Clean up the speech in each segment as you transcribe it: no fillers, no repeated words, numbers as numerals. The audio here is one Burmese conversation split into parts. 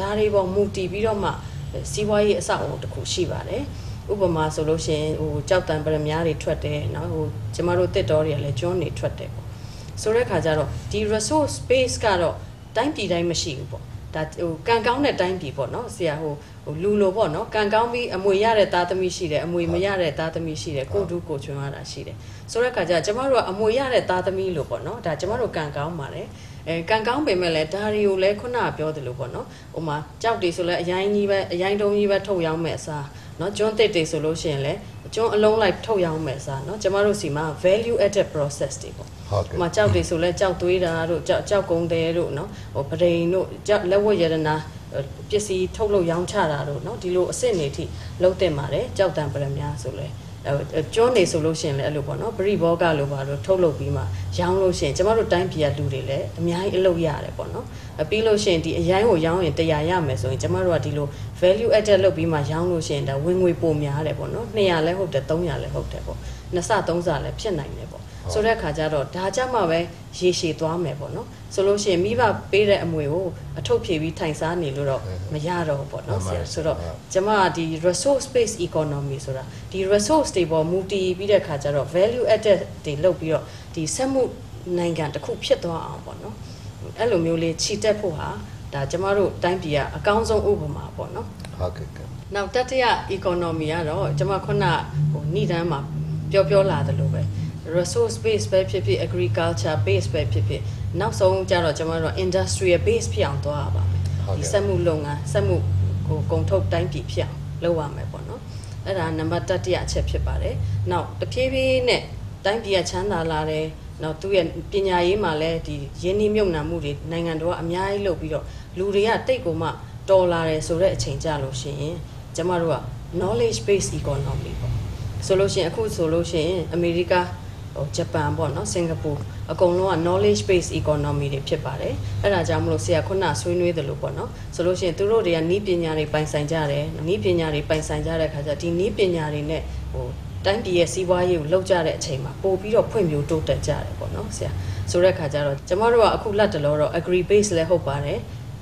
ဒါတွေပေါ်မူတည်ပြီးတော့မှစီးပွားရေးအဆောက်အအုံတစ်ခုရှိပါတယ်ဥပမာဆိုလို့ရှိရင်ကြောက်တံပရမများတွေထွက်တယ်နော်ကျမတို့တစ်တော်တွေကလည်းကျွန်းတွေထွက်တယ်ပေါ့ဆိုတဲ့ခါကျတော့ဒီ resource base ကတော့တိုင်းပြည်တိုင်းမရှိဘူးပေါ့ဒါကံကောင်းတဲ့တိုင်းပြည်ပေါ့နော်ဆရာလူလိုပေါ့နော်ကံကောင်းပြီးအမွေရတဲ့သားသမီးရှိတယ်အမွေမရတဲ့သားသမီးရှိတယ်ကိုတူးကိုချွန်ရတာရှိတယ်ဆိုတဲ့ခါကျကျမတို့ကအမွေရတဲ့သားသမီးလို့ပေါ့နော်ဒါကျမတို့ကံကောင်းပါတယ်ကံကောင်းပေမဲ့လည်းဒါတွေကိုလည်းခုနကပြောသလိုပေါ့နော်ဟိုမှာကြောက်တွေဆိုလည်းအရင်ကြီးပဲအရင်တုံးကြီးပဲထုတ်ရောင်းမဲ့အစားနော်ကျွန်းတစ်တွေဆိုလို့ရှိရင်လည်းကျွန်းအလုံးလိုက်ထုတ်ရောင်းမဲ့အစားနော်ကျမတို့စီမှာ value added process တွေပေါ့ဟိုမှာကြောက်တွေဆိုလည်းကြောက်သွေးတာတို့ကြောက်ကုန်းတယ်တို့နော်ဟိုပဒိန်တို့လက်ဝတ်ရတနာပစ္စည်းထုတ်လို့ရောင်းချတာတို့နော်ဒီလိုအစ်စ်နေထိလုံးတင်ပါတယ်ကြောက်တံပရမများဆိုလဲကျွန်းနေဆိုလို့ရှိရင်လည်းအဲ့လိုပေါ့နော်ပရိဘောဂလိုပါလို့ထုတ်လုပ်ပြီးမှရောင်းလို့ရှိရင်ကျမတို့တိုင်းပြည်ကလူတွေလည်းအများကြီးအလုပ်ရတယ်ပေါ့နော်ပြီးလို့ရှိရင်ဒီအရိုင်းကိုရောင်းရင်100ရမယ်ဆိုရင်ကျမတို့ကဒီလို value added လုပ်ပြီးမှရောင်းလို့ရှိရင်ဒါဝင်ငွေပိုများတယ်ပေါ့နော်200လည်းဟုတ်တယ်300လည်းဟုတ်တယ်ပေါ့2ဆ3ဆလည်းဖြစ်နိုင်တယ်ပေါ့ဆိုတဲ့အခါကျတော့ဒါကြမှာပဲရေရှည်သွားမယ်ပေါ့နော်ဆိုလို့ရှိရင်မိဘပေးတဲ့အမွေကိုအထုတ်ဖြည့်ပြီးထိုင်စားနေလို့တော့မရတော့ဘူးပေါ့နော်ဆရာဆိုတော့ကျမကဒီ resource based economy ဆိုတာဒီ resource တွေပေါ်မူတည်ပြီးတဲ့အခါကျတော့ value added တွေလုပ်ပြီးတော့ဒီစက်မှုနိုင်ငံတစ်ခုဖြစ်သွားအောင်ပေါ့နော်အဲ့လိုမျိုးလေးခြိတက်ဖို့ဟာဒါကျမတို့တိုင်းပြည်ကအကောင်းဆုံးဥပမာပေါ့နော်ဟုတ်ကဲ့နောက်တတိယ economy ကတော့ကျမခုနဏိဒန်းမှာပြောလာတယ်လို့ပဲresource base ပဲဖြစ်ဖြစ် agriculture base ပဲဖြစ်ဖြစ်နောက်ဆုံးကျတော့ကျွန်တော်တို့ industrial base ဖြစ်အောင်သွားရပါမယ်ဒီစက်မှုလုပ်ငန်းစက်မှုကိုကုန်ထုတ်တိုင်းပြည်ဖြစ်အောင်လုပ်ရမယ်ပေါ့နော်အဲ့ဒါနံပါတ်1အချက်ဖြစ်ပါတယ်နောက်တဖြည်းဖြည်းနဲ့တိုင်းပြည်ကချမ်းသာလာတယ်နောက်သူ့ရဲ့ပညာရေးမှာလည်းဒီရင်းနှီးမြှုပ်နှံမှုတွေနိုင်ငံတော်ကအများကြီးလုပ်ပြီးတော့လူတွေကတိတ်ကိုမှတော်လာတယ်ဆိုတဲ့အချိန်ကြလို့ရှိရင်ကျွန်တော်တို့က knowledge based economy ပေါ့ဆိုလို့ရှိရင်အခုဆိုလို့ရှိရင်အမေရိကဂျပန်ပေါ့နော်စင်ကာပူအကုန်လုံးက knowledge based economy တွေဖြစ်ပါတယ်အဲ့ဒါကြောင့်မလို့ဆရာခုနဆွေးနွေးတယ်လို့ပေါ့နော်ဆိုလို့ရှိရင်သူတို့တွေကနည်းပညာတွေပိုင်ဆိုင်ကြတယ်နည်းပညာတွေပိုင်ဆိုင်ကြတဲ့ခါကျဒီနည်းပညာတွေနဲ့တိုင်းပြည်ရဲ့စီးပွားရေးကိုလှုပ်ကြတဲ့အချိန်မှာပို့ပြီးတော့ဖွံ့ဖြိုးတိုးတက်ကြတယ်ပေါ့နော်ဆရာဆိုတဲ့ခါကျတော့ကျမတို့ကအခုလက်တလောတော့ agri base လည်းဟုတ်ပါတယ်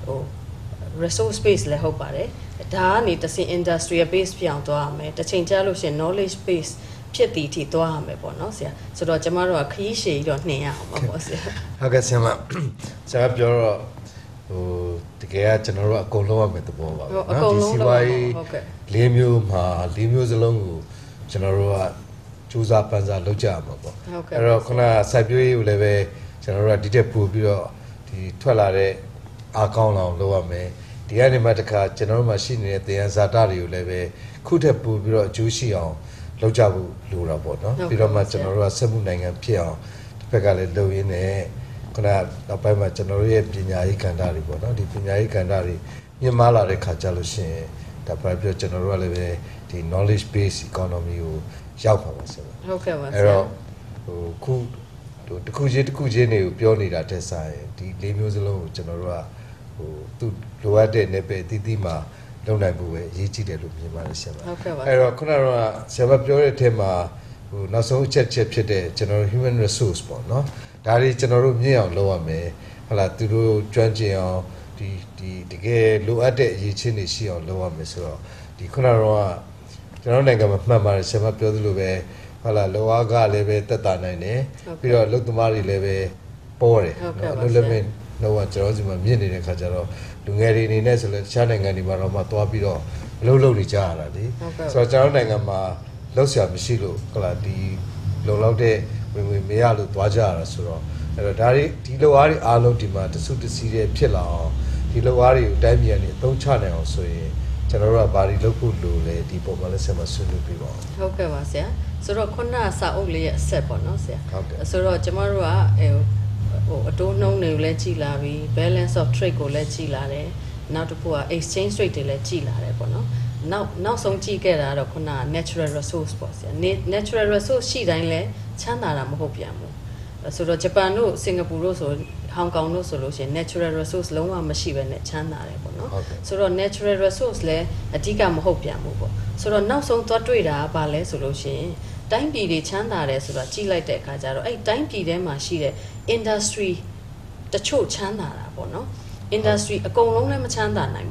resource base လည်းဟုတ်ပါတယ်ဒါကနေတစ်စင် industrial base ပြောင်းသွားရမယ်တစ်ချိန်ကျလို့ရှိရင် knowledge base ဖြစ်တည်ထိသွားရမယ်ပေါ့နော်ဆရာဆိုတော့ကျမတို့ကခရီးရှည်တော့နှင်ရအောင်ပါပေါ့ဆရာဟုတ်ကဲ့ဆရာပြောတော့တကယ်ကကျွန်တော်တို့အကုန်လုံးရမယ်သဘောပါပဲเนาะဒီစီးပွားရေး၄မျိုးမှာ၄မျိုးစလုံးကိုကျွန်တော်တို့ကစူးစမ်းပန်းစားလုပ်ကြရမှာပေါ့အဲ့တော့ခုနစိုက်ပျိုးရေးကိုလည်းပဲကျွန်တော်တို့ကဒီတက်ပို့ပြီးတော့ဒီထွက်လာတဲ့အားကောင်းအောင်လုပ်ရမယ်ဒီကနေမှတခါကျွန်တော်တို့မှာရှိနေတဲ့သယံဇာတတွေကိုလည်းပဲခုထက်ပို့ပြီးတော့အကျိုးရှိအောင်လောက်ကြဖို့လိုတာပေါ့နော်ပြီးတော့မှကျွန်တော်တို့ကစက်မှုနိုင်ငံဖြစ်အောင်တစ်ဖက်ကလည်းလုပ်ရင်းနဲ့ခုနနောက်ပိုင်းမှာကျွန်တော်တို့ရဲ့ပညာရေးကဏ္ဍတွေပေါ့နော်ဒီပညာရေးကဏ္ဍတွေမြင့်မားလာတဲ့ခါကျလို့ရှိရင်ဒါပြပြကျွန်တော်တို့ကလည်းပဲဒီ knowledge based economy ကိုရောက်ပါပါဆိုတော့ဟုတ်ကဲ့ပါဆရာအဲ့တော့ခုတခုချင်းတွေကိုပြောနေတာတက်ဆိုင်ဒီ၄မျိုးစလုံးကိုကျွန်တော်တို့ကသူလိုအပ်တဲ့နယ်ပယ်အသီးသီးမှာလုံနိုင်ဖို့ပဲအရေးကြီးတယ်လို့မြင်ပါတယ်ဆရာဟုတ်ကဲ့ပါအဲ့တော့ခုနကဆရာပြောတဲ့အထက်မှာနောက်ဆုံးအချက်ဖြစ်တဲ့ကျွန်တော် human resource ပေါ့နော်ဒါတွေကျွန်တော်တို့မြင့်အောင်လုပ်ရမယ်ဟုတ်လားသူတို့ကျွမ်းကျင်အောင်ဒီတကယ်လိုအပ်တဲ့အရေးချင်းတွေရှိအောင်လုပ်ရမယ်ဆိုတော့ဒီခုနကကျွန်တော်နိုင်ငံမှာမှတ်ပါတယ်ဆရာပြောသလိုပဲဟုတ်လားလောအားကလည်းပဲတက်တာနိုင်တယ်ပြီးတော့လုပ်သမားတွေလည်းပဲပေါ်တယ်နော်လုပ်လည်းတော့ကျွန်တော်စီမှာမြင့်နေတဲ့ခါကျတော့လူငယ်တွေအနေနဲ့ဆိုလည်းတခြားနိုင်ငံတွေမှာတော့မှသွားပြီးတော့အလုပ်လုပ်နေကြရတာလေဆိုတော့ကျွန်တော်နိုင်ငံမှာလောက်ဆရာမရှိလို့ဟုတ်လားဒီလုံလောက်တဲ့ဝင်ငွေမရလို့သွားကြရတာဆိုတော့အဲ့တော့ဒါတွေဒီလိုအားတွေအားလုံးဒီမှာတစုတစည်းတွေဖြစ်လာအောင်ဒီလိုအားတွေကိုတိုင်းပြည်ကနေအသုံးချနိုင်အောင်ဆိုရင်ကျွန်တော်တို့ကဘာတွေလုပ်ဖို့လိုလဲဒီပုံမှန်လက်ဆက်မှာဆွေးနွေးပြပါဦးဟုတ်ကဲ့ပါဆရာဆိုတော့ခုနစာအုပ်လေးရဲ့အဆက်ပေါ့နော်ဆရာဟုတ်ကဲ့ဆိုတော့ကျွန်တော်တို့ကအတိုးနှုန်းတွေကိုလည်းကြည်လာပြီး balance of trade ကိုလည်းကြည်လာတယ်နောက်တစ်ခုက exchange rate တွေလည်းကြည်လာတယ်ပေါ့နော်နောက်ဆုံးကြည့်ခဲ့တာတော့ခုနက natural resource ပေါ့ဆရာ natural resource ရှိတိုင်းလဲချမ်းသာတာမဟုတ်ပြန်ဘူးဆိုတော့ဂျပန်တို့စင်ကာပူတို့ဆိုဟောင်ကောင်တို့ဆိုလို့ရှိရင် natural resource လုံးဝမရှိဘဲနဲ့ချမ်းသာတယ်ပေါ့နော်ဆိုတော့ natural resource လဲအဓိကမဟုတ်ပြန်ဘူးပေါ့ဆိုတော့နောက်ဆုံးသွားတွေ့တာကဘာလဲဆိုလို့ရှိရင်တိုင်းပြည်တွေချမ်းသာတယ်ဆိုတော့ကြည့်လိုက်တဲ့အခါကျတော့အဲ့တိုင်းပြည်ထဲမှာရှိတဲ့ industry တချို့ချမ်းသာတာပေါ့နော် industry အကုန်လုံးလည်းမချမ်းသာနိုင်ပါဘူး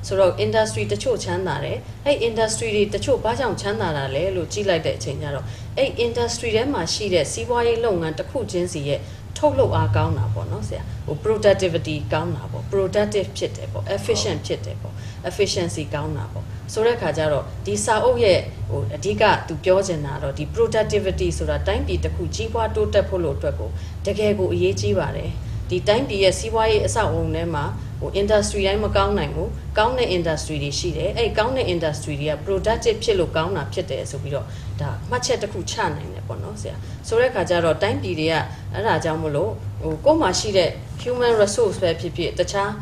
ဆိုတော့ industry တချို့ချမ်းသာတယ်အဲ့ industry တွေတချို့ဘာကြောင့်ချမ်းသာတာလဲလို့ကြည့်လိုက်တဲ့အချိန်ကျတော့အဲ့ industry ထဲမှာရှိတဲ့စီးပွားရေးလုပ်ငန်းတစ်ခုချင်းစီရဲ့ထုတ်လုပ်အားကောင်းတာပေါ့နော်ဆရာဟို productivity ကောင်းတာပေါ့ productive ဖြစ်တယ်ပေါ့ efficient ဖြစ်တယ်ပေါ့ efficiency ကောင်းတာပေါ့ဆိုတဲ့ခါကျတော့ဒီစာအုပ်ရဲ့ဟိုအဓိကသူပြောချင်တာတော့ဒီ productivity ဆိုတာတိုင်းပြည်တစ်ခုကြီးပွားတိုးတက်ဖို့လို့အတွက်ကိုတကယ်ကိုအရေးကြီးပါတယ်ဒီတိုင်းပြည်ရဲ့စီးပွားရေးအဆောက်အအုံထဲမှာဟို industry တိုင်းမကောင်းနိုင်ဘူးကောင်းတဲ့ industry တွေရှိတယ်အဲ့ကောင်းတဲ့ industry တွေက productive ဖြစ်လို့ကောင်းတာဖြစ်တယ်ဆိုပြီးတော့ဒါမှတ်ချက်တစ်ခုချနိုင်တယ်ပေါ့နော်ဆရာဆိုတဲ့ခါကျတော့တိုင်းပြည်တွေကအဲ့ဒါကြောင့်မလို့ဟိုကိုယ်မှာရှိတဲ့ human resource ပဲဖြစ်ဖြစ်တခြား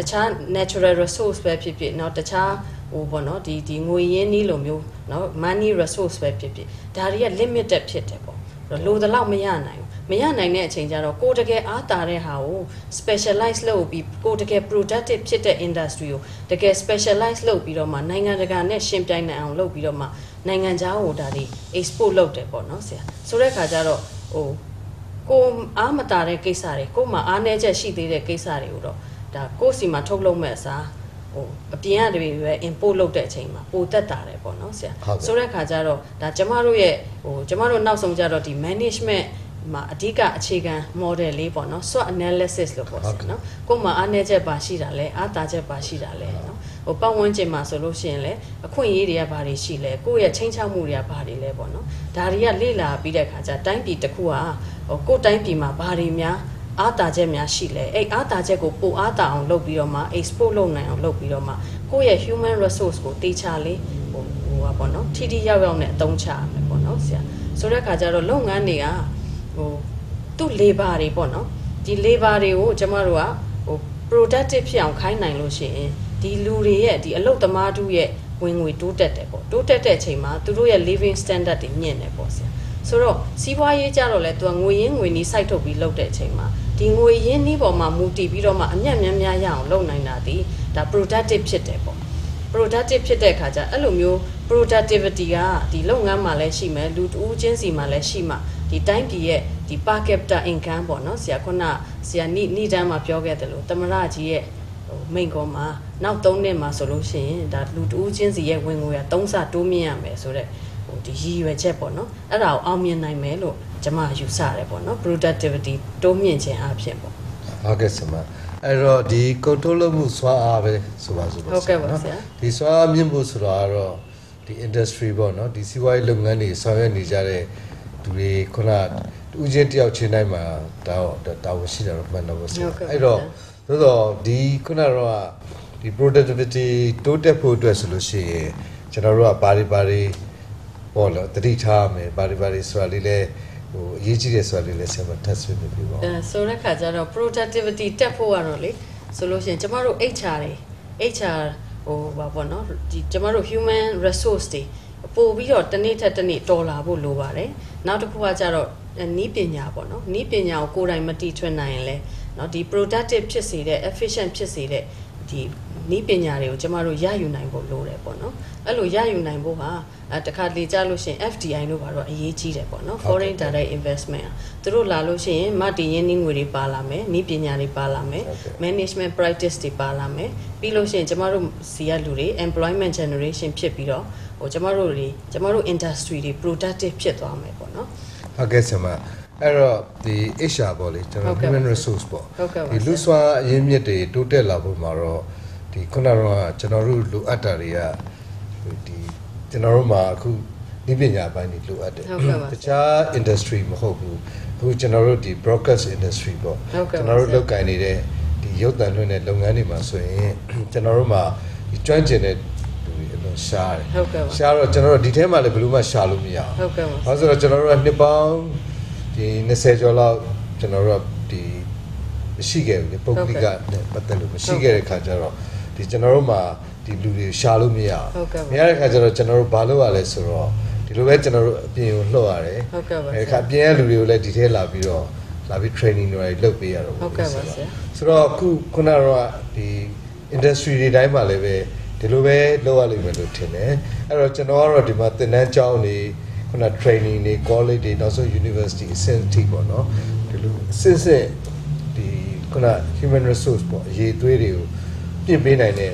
natural resource ပဲဖြစ်ဖြစ်เนาะတခြားဟိုပေါ့နော်ဒီငွေရင်းနှီးလိုမျိုးเนาะ money resource ပဲဖြစ်ဖြစ်ဒါတွေက limited ဖြစ်တယ်ပေါ့လိုသလောက်မရနိုင်ဘူးမရနိုင်တဲ့အချိန်ကျတော့ကိုတကယ်အားတာတဲ့ဟာကို specialize လုပ်ပြီးကိုတကယ် productive ဖြစ်တဲ့ industry ကိုတကယ် specialize လုပ်ပြီးတော့မှနိုင်ငံတကာနဲ့ရှင်ပြိုင်နိုင်အောင်လုပ်ပြီးတော့မှနိုင်ငံခြားကိုဒါတွေ export လုပ်တယ်ပေါ့နော်ဆရာဆိုတဲ့ခါကျတော့ဟိုကိုအားမတာတဲ့ကိစ္စတွေကိုမှအားနည်းချက်ရှိသေးတဲ့ကိစ္စတွေကိုတော့ဒါကိုယ့်စီမှာထုတ်လုပ်မဲ့အစားဟိုအပြင်ကတည်းပဲ import လုပ်တဲ့အချိန်မှာပိုတက်တာတယ်ပေါ့နော်ဆရာဆိုတဲ့ခါကျတော့ဒါကျမတို့ရဲ့ဟိုကျမတို့နောက်ဆုံးကျတော့ဒီ management မှာအဓိကအခြေခံ model လေးပေါ့နော် SWOT analysis လို့ပေါ့ဆရာနော်ကိုယ်မှာအားနည်းချက်ပါရှိတာလဲအားတာချက်ပါရှိတာလဲနော်ဟိုပတ်ဝန်းကျင်မှာဆိုလို့ရှိရင်လဲအခွင့်အရေးတွေကဘာတွေရှိလဲကိုယ့်ရဲ့ချင်းချောက်မှုတွေကဘာတွေလဲပေါ့နော်ဒါတွေကလေ့လာပြီးတဲ့ခါကျတိုင်းပြည်တစ်ခုကဟိုကိုယ့်တိုင်းပြည်မှာဘာတွေများအားတာချက်များရှိလဲအဲ့အားတာချက်ကိုပိုအားတာအောင်လုပ်ပြီးတော့မှ export လုပ်နိုင်အောင်လုပ်ပြီးတော့မှကိုယ့်ရဲ့ human resource ကိုတေချာလေးဟိုပါပေါ့နော်ထိထိရောက်ရောက်နဲ့အသုံးချရမယ်ပေါ့နော်ဆရာဆိုတဲ့ခါကျတော့လုပ်ငန်းတွေကဟိုသူ့ labor တွေပေါ့နော်ဒီ labor တွေကိုကျမတို့ကဟို productive ဖြစ်အောင်ခိုင်းနိုင်လို့ရှိရင်ဒီလူတွေရဲ့ဒီအလုပ်သမားတို့ရဲ့ဝင်ငွေတိုးတက်တယ်ပေါ့တိုးတက်တဲ့အချိန်မှာသူတို့ရဲ့ living standard တွေမြင့်တယ်ပေါ့ဆရာဆိုတော့စီးပွားရေးကြတော့လဲသူကငွေရင်းငွေနီးစိုက်ထုတ်ပြီးလုပ်တဲ့အချိန်မှာဒီငွေရင်းနှီးပေါ်မှာမူတည်ပြီးတော့မှအမြတ်များများရအောင်လုပ်နိုင်တာဒီဒါ productive ဖြစ်တယ်ပေါ့ productive ဖြစ်တဲ့အခါကျအဲ့လိုမျိုး productivity ကဒီလုပ်ငန်းမှာလည်းရှိမယ်လူတဦးချင်းစီမှာလည်းရှိမှာဒီတိုင်းပြည်ရဲ့ဒီ per capita income ပေါ့နော်ဆရာခုနဆရာနိဒန်းမှာပြောခဲ့တယ်လို့တမရကြီးရဲ့ဟိုမိန်ကောမှာနောက်3နှစ်မှာဆိုလို့ရှိရင်ဒါလူတဦးချင်းစီရဲ့ဝင်ငွေက3ဆတိုးမြင့်ရမယ်ဆိုတော့ဟိုဒီရည်ရွယ်ချက်ပေါ့နော်အဲ့ဒါကိုအောင်မြင်နိုင်မယ်လို့ကျွန်မယူဆရတယ်ပေါ့နော် productivity တိုးမြင့်ခြင်းအဖြစ်ပေါ့ဟုတ်ကဲ့ဆရာအဲ့တော့ဒီ control လုပ်မှုစွမ်းအားပဲဆိုပါစို့ဟုတ်ကဲ့ပါဆရာဒီစွမ်းအားမြင့်ဖို့ဆိုတော့ဒီ industry ပေါ့နော်ဒီစီးပွားရေးလုပ်ငန်းတွေဆောင်ရွက်နေကြတဲ့သူတွေခုနဦးချင်းတယောက်ချင်းတိုင်းမှာတာဝန်ရှိတာတော့မှန်တော့ပါဆရာအဲ့တော့သို့တော့ဒီခုနကတော့ဒီ productivity တိုးတက်ဖို့အတွက်ဆိုလို့ရှိရင်ကျွန်တော်တို့ကဘာတွေပေါ့လို့တတိထားမယ်ဘာတွေဆိုတာလေးလဲဟိုအရေးကြီးတယ်ဆိုတာလေးလဲဆက်မ test ဆွေးနွေးပြပါဦးဆိုတဲ့ခါကျတော့ productivity တက်ဖို့ကတော့လေဆိုလို့ရှိရင်ကျမတို့ HR တွေ HR ဟိုဘာပေါ့နော်ဒီကျမတို့ human resource တွေပို့ပြီးတော့တစ်နေ့ထက်တစ်နေ့တော်လာဖို့လိုပါတယ်နောက်တစ်ခုကကျတော့နီးပညာပေါ့နော်နီးပညာကိုကိုယ်တိုင်မတီထွင်နိုင်ရင်လဲเนาะဒီ productive ဖြစ်စေတဲ့ efficient ဖြစ်စေတဲ့ဒီနီးပညာတွေကိုကျမတို့ရယူနိုင်ဖို့လိုတယ်ပေါ့နော်အဲ့လိုရယူနိုင်ဖို့ဟာတခါလေကြလို့ရှိရင် FDI လို့ပါတော့အရေးကြီးတယ်ပေါ့နော် foreign direct investment သူတို့လာလို့ရှိရင်မတည်ရင်းနှီးငွေတွေပါလာမယ်နီးပညာတွေပါလာမယ် management practice တွေပါလာမယ်ပြီးလို့ရှိရင်ကျမတို့စီရလူတွေ employment generation ဖြစ်ပြီးတော့ဟိုကျမတို့ industry တွေ productive ဖြစ်သွားမယ်ပေါ့နော်ဟုတ်ကဲ့ဆရာအဲ့တော့ဒီ HR ပေါ့လေကျွန်တော် human resource ပေါ့ဒီလူစွမ်းအရင်းမြစ်တွေတိုးတက်လာဖို့မှာတော့ဒီခုနကတော့ကျွန်တော်တို့လိုအပ်တာတွေကဒီကျွန်တော်တို့မှာအခုဒီပညာပိုင်းတွေလိုအပ်တယ်တခြား industry မဟုတ်ဘူးအခုကျွန်တော်တို့ဒီ broadcast industry ပေါ့ကျွန်တော်တို့လုပ်ကိုင်နေတဲ့ဒီရုပ်သံလွှင့်တဲ့လုပ်ငန်းတွေမှာဆိုရင်ကျွန်တော်တို့မှာဒီကျွမ်းကျင်တဲ့လူတွေအလုံးရှားတယ်ရှားတော့ကျွန်တော်တို့ဒီထဲမှာလည်းဘယ်လိုမှရှာလို့မရအောင်ဟုတ်ကဲ့ပါအဲဆိုတော့ကျွန်တော်တို့ကနှစ်ပေါင်းဒီ20ကျော်လောက်ကျွန်တော်တို့ဒီမရှိခဲ့ဘူးလေပုဂ္ဂလိကနဲ့ပတ်သက်လို့မရှိခဲ့တဲ့ခါကျတော့ဒီကျွန်တော်တို့မှာဒီလူတွေရှာလို့မရအောင်မရတဲ့ခါကျတော့ကျွန်တော်တို့ဘာလုပ်ရလဲဆိုတော့ဒီလိုပဲကျွန်တော်တို့အပြင်ကိုလှုပ်ရတယ်အဲခါအပြင်ကလူတွေကိုလည်းဒီထဲလာပြီး training တွေလုပ်ပေးရတော့ဟုတ်ကဲ့ပါဆရာဆိုတော့ခုနကတော့ဒီ industry တွေတိုင်းမှာလည်းပဲဒီလိုပဲလုပ်ရလိမ့်မယ်လို့ထင်တယ်အဲ့တော့ကျွန်တော်ကတော့ဒီမှာသင်တန်းကျောင်းတွေခုန training တွေ college တွေနောက်ဆုံး university အဆင့်ထိပေါ့နော်ဒီလိုအဆင့်ဒီခုန human resource ပေါ့အရေးသွေးတွေကိုပြင်ပေးနိုင်တဲ့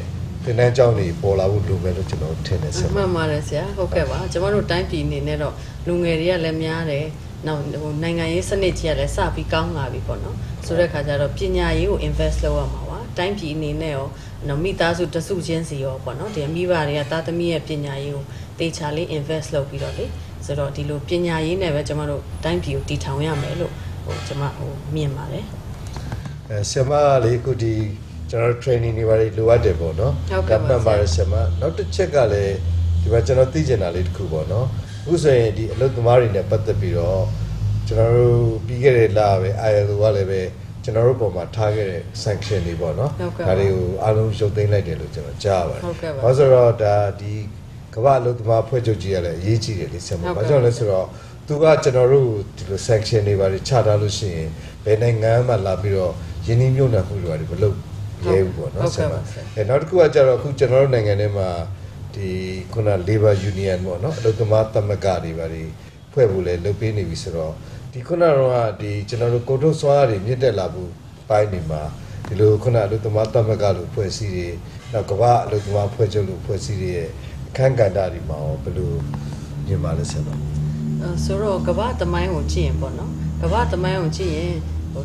တင်တန်းကြောင်းတွေပေါ်လာဖို့လိုမယ်လို့ကျွန်တော်ထင်တယ်ဆရာမှန်ပါတယ်ဆရာဟုတ်ကဲ့ပါကျမတို့တိုင်းပြည်အနေနဲ့တော့လူငယ်တွေကလည်းများတယ်နောက်နိုင်ငံရေးစနစ်ကြီးကလည်းစပြီးကောင်းလာပြီပေါ့နော်ဆိုတဲ့ခါကျတော့ပညာရေးကို invest လုပ်ရမှာပါတိုင်းပြည်အနေနဲ့ရောနော်မိသားစုတစုချင်းစီရောပေါ့နော်ဒီမိဘတွေကသားသမီးရဲ့ပညာရေးကိုတေချာလေး invest လုပ်ပြီးတော့လေဆိုတော့ဒီလိုပညာရေးနဲ့ပဲကျမတို့တိုင်းပြည်ကိုတည်ထောင်ရမယ်လို့ကျမမြင်ပါတယ်ဆရာမလေးခုဒီကျွန်တော် training တွေပါလိုအပ်တယ်ပေါ့နော်ဒါမှန်ပါတယ်ဆရာမနောက်တစ်ချက်ကလည်းဒီမှာကျွန်တော်သိချင်တာလေးတစ်ခုပေါ့နော်အခုဆိုရင်ဒီအလုပ်သမားတွေနဲ့ပတ်သက်ပြီးတော့ကျွန်တော်တို့ပြီးခဲ့တဲ့လပဲ ILO ကလည်းပဲကျွန်တော်တို့ပုံမှာထားခဲ့တဲ့ sanction တွေပေါ့နော်ဒါတွေကိုအားလုံးရုပ်သိမ်းလိုက်တယ်လို့ကျွန်တော်ကြားပါတယ်။ဘာလို့ဆိုတော့ဒါဒီကမ္ဘာအလုပ်သမားဖွဲ့ချုပ်ကြီးကလည်းအရေးကြီးတယ်လေဆရာမ။ဘာကြောင့်လဲဆိုတော့သူကကျွန်တော်တို့ဒီလို sanction တွေပါချထားလို့ရှိရင်ဘယ်နိုင်ငံမှလာပြီးတော့ယင်းနှိမ့်ညွတ်နှံမှုတွေမလုပ်ရဲဘူးပေါ့နော်ဆရာမ။နောက်တစ်ခုကကျတော့အခုကျွန်တော်တို့နိုင်ငံထဲမှာဒီခုန labor union ပေါ့နော်အလုပ်သမားသမဂ္ဂတွေပါဖွဲ့ဖို့လဲလုပ်ပေးနေပြီဆိုတော့ဒီခုနကတော့ဒီကျွန်တော်တို့ကိုထုတ်စွာတွေမြင့်တက်လာဖို့ပိုင်းနေမှာဒီလိုခုနအလုပ်သမားသမဂ္ဂလို့ဖွဲ့စည်းတွေနောက်ကမ္ဘာအလုပ်သမားဖွဲ့ချုပ်လို့ဖွဲ့စည်းတွေရဲ့အခန်းကဏ္ဍတွေမှာဘယ်လိုမြင်ပါလဲဆရာဆိုတော့ကမ္ဘာသမိုင်းကိုကြည့်ရင်ပေါ့နော်ကမ္ဘာသမိုင်းကိုကြည့်ရင်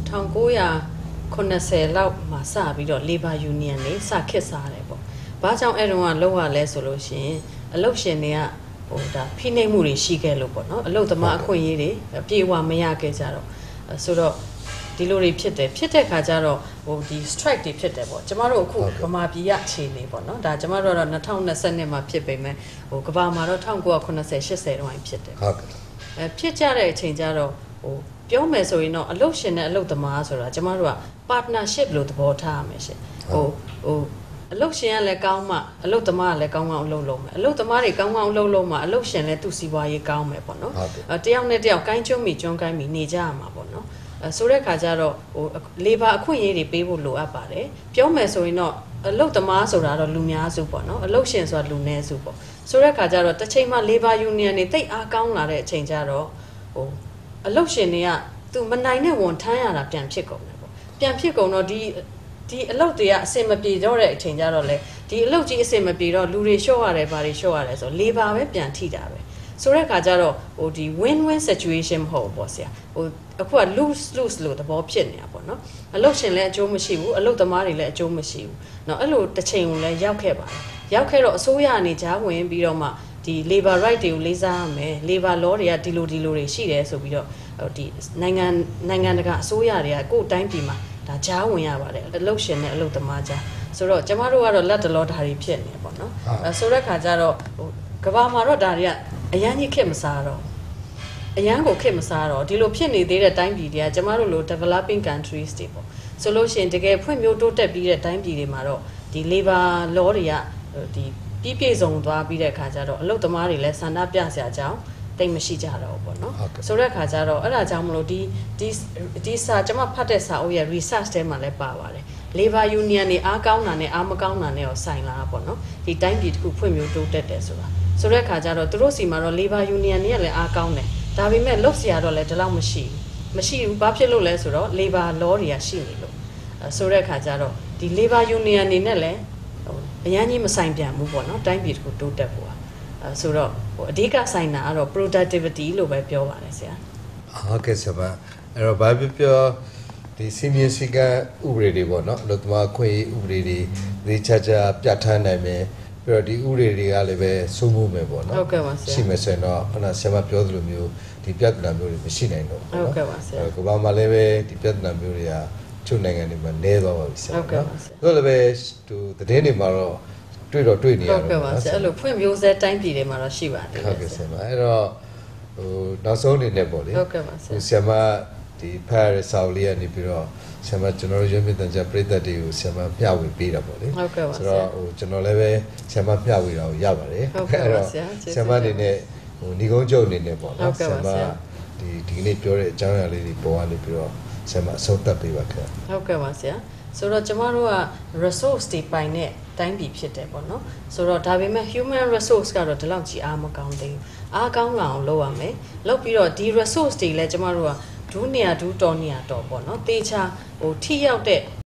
1980လောက်မှာစပြီးတော့ labor union တွေစခစ်စားတယ်ပေါ့ဘာကြောင့်အဲ့တုန်းကလောက်ရလဲဆိုလို့ရှိရင်အလုပ်ရှင်တွေကဒါဖိနှိပ်မှုတွေရှိခဲ့လို့ပေါ့နော်အလုပ်သမားအခွင့်အရေးတွေအပြည့်အဝမရခဲ့ကြတော့ဆိုတော့ဒီလိုတွေဖြစ်တဲ့ခါကျတော့ဒီ strike တွေဖြစ်တယ်ပေါ့ကျမတို့အခုဗမာပြည်ရအခြေအနေပေါ့နော်ဒါကျမတို့ကတော့2020မှာဖြစ်ပေမဲ့ကမ္ဘာမှာတော့1990 80တုန်းကဖြစ်တယ်ဟုတ်ကဲ့ဖြစ်ကြတဲ့အချိန်ကျတော့ပြောမယ်ဆိုရင်တော့အလုပ်ရှင်နဲ့အလုပ်သမားဆိုတာကျမတို့က partnership လို့သဘောထားရမယ်ရှင်အလုပ်ရှင်ကလည်းကောင်းမှအလုပ်သမားကလည်းကောင်းကောင်းအလုပ်လုပ်မယ်အလုပ်သမားတွေကောင်းကောင်းအလုပ်လုပ်မှအလုပ်ရှင်လည်းသူ့စီးပွားရေးကောင်းမယ်ပေါ့နော်တယောက်နဲ့တယောက်ကိုင်းကျွန်းမိကျွန်းကိုင်းမိနေကြရမှာပေါ့နော်ဆိုတဲ့ခါကျတော့labor အခွင့်အရေးတွေပေးဖို့လိုအပ်ပါတယ်ပြောမယ်ဆိုရင်တော့အလုပ်သမားဆိုတာတော့လူများစုပေါ့နော်အလုပ်ရှင်ဆိုတာလူနည်းစုပေါ့ဆိုတဲ့ခါကျတော့တစ်ချိန်မှာ labor union တွေတိတ်အားကောင်းလာတဲ့အချိန်ကျတော့အလုပ်ရှင်တွေကသူမနိုင်တဲ့ဝန်ထမ်းရတာပြန်ဖြစ်ကုန်တယ်ပေါ့ပြန်ဖြစ်ကုန်တော့ဒီအလုပ်တွေကအစင်မပြေတော့တဲ့အချိန်ကျတော့လေဒီအလုပ်ကြီးအစင်မပြေတော့လူတွေလျှော့ရတယ်ဘာတွေလျှော့ရတယ်ဆို labor ပဲပြန်ထိတာပဲဆိုတဲ့ခါကျတော့ဒီ win-win situation မဟုတ်ဘူးပေါ့ဆရာအခုက loseလို့သဘောဖြစ်နေတာပေါ့နော်အလုပ်ရှင်လည်းအကျိုးမရှိဘူးအလုပ်သမားတွေလည်းအကျိုးမရှိဘူးเนาะအဲ့လိုတစ်ချိန်ကိုလည်းရောက်ခဲ့ပါတယ်ရောက်ခဲ့တော့အစိုးရအနေကြားဝင်ပြီးတော့မှဒီ labor right တွေကိုလေးစားရမယ် labor law တွေကဒီလိုတွေရှိတယ်ဆိုပြီးတော့ဒီနိုင်ငံတကာအစိုးရတွေကကိုယ့်တိုင်းပြည်မှာဒါကြားဝင်ရပါတယ်အလုပ်ရှင်နဲ့အလုပ်သမားကြားဆိုတော့ကျမတို့ကတော့လက်တလောဓာရီဖြစ်နေပေါ့နော်ဆိုတဲ့ခါကျတော့ကဘာမှာတော့ဒါတွေကအရန်ကြီးခက်မစားတော့အရန်ကိုခက်မစားတော့ဒီလိုဖြစ်နေသေးတဲ့တိုင်းပြည်တွေကကျမတို့လို developing countries တွေပေါ့ဆိုလို့ရှိရင်တကယ်ဖွံ့ဖြိုးတိုးတက်ပြီးတဲ့တိုင်းပြည်တွေမှာတော့ဒီ labor law တွေကဒီပြည့်စုံသွားပြီးတဲ့ခါကျတော့အလုပ်သမားတွေလည်းဆန္ဒပြစရာအကြောင်းတိတ်မရှိကြတော့ဘူးပေါ့နော်ဆိုတဲ့ခါကျတော့အဲ့ဒါကြောင့်မလို့ဒီစာကျွန်မဖတ်တဲ့စာအုပ်ရဲ့ research ထဲမှာလည်းပါပါတယ် labor union တွေအားကောင်းတာနဲ့အားမကောင်းတာနဲ့ရောဆိုင်လာပေါ့နော်ဒီတိုင်းပြည်တစ်ခုဖွံ့ဖြိုးတိုးတက်တယ်ဆိုတာဆိုတဲ့ခါကျတော့သူတို့စီမှာတော့ labor union တွေကလည်းအားကောင်းတယ်ဒါပေမဲ့လုပ်စရာတော့လည်းဒီလောက်မရှိဘူးဘာဖြစ်လို့လဲဆိုတော့ labor law တွေကရှိနေလို့ဆိုတဲ့ခါကျတော့ဒီ labor union အနေနဲ့လည်းအရန်ကြီးမဆိုင်ပြန်ဘူးပေါ့နော်တိုင်းပြည်တစ်ခုတိုးတက်ဖို့ဆိုတော့အဓိကဆိုင်တာကတော့ productivity လို့ပဲပြောပါတယ်ဆရာဟုတ်ကဲ့ဆရာအဲ့တော့ဘာပြောဒီစီမင်းစည်းကမ်းဥပဒေတွေပေါ့နော်အလုပ်သမားခွင့်ဥပဒေတွေသေချာပြဋ္ဌာန်းနိုင်မယ်ပြီးတော့ဒီဥပဒေတွေကလည်းပဲစိုးမိုးမယ်ပေါ့နော်ဟုတ်ကဲ့ပါဆရာရှိမယ်ဆိုရင်တော့ခဏဆရာမပြောသလိုမျိုးဒီပြဿနာမျိုးတွေမရှိနိုင်တော့ဘူးဟုတ်ကဲ့ပါဆရာကမ္ဘာမှာလည်းပဲဒီပြဿနာမျိုးတွေကချုပ်နိုင်ငံတွေမှာနည်းသွားပါပြီဆရာဟုတ်ကဲ့ပါဆရာတို့လည်းပဲသတင်းတွေမှာတော့တွေ့နေရတော့ဟုတ်ကဲ့ပါဆရာအဲ့လိုဖွင့်ပြိုးစဲတိုင်းပြည်တွေမှာတော့ရှိပါတယ်ဟုတ်ကဲ့ဆရာအဲ့တော့နောက်ဆုံးအနေနဲ့ပေါ့လေဟုတ်ကဲ့ပါဆရာဆရာမဒီဖားရဆောက်လေးကနေပြီးတော့ဆရာမကျွန်တော်ရုံးမြင့်တန်ကြပြည်သက်တွေကိုဆရာမမျှဝေပေးတာပေါ့လေဟုတ်ကဲ့ပါဆိုတော့ကျွန်တော်လည်းပဲဆရာမမျှဝေတာကိုရပါတယ်ဟုတ်ကဲ့ပါဆရာဆရာမအနေနဲ့ညီကုန်းချုပ်အနေနဲ့ပေါ့နော်ဆရာမဒီနေ့ပြောတဲ့အကြောင်းအရာလေးတွေပေါ်ကနေပြီးတော့ဆရာမအဆုံးသတ်ပေးပါခင်ဗျဟုတ်ကဲ့ပါဆရာဆိုတော့ကျမတို့က resource တွေပိုင်တဲ့တိုင်းပြည်ဖြစ်တယ်ပေါ့နော်ဆိုတော့ဒါပေမဲ့ human resource ကတော့ဒီလောက်ကြီးအားမကောင်းသေးဘူးအားကောင်းလာအောင်လုပ်ရမယ်လုပ်ပြီးတော့ဒီ resource တွေလည်းကျမတို့ကဒူးနေရဒူးတော်နေရတော်ပေါ့နော်တေချာထိရောက်တဲ့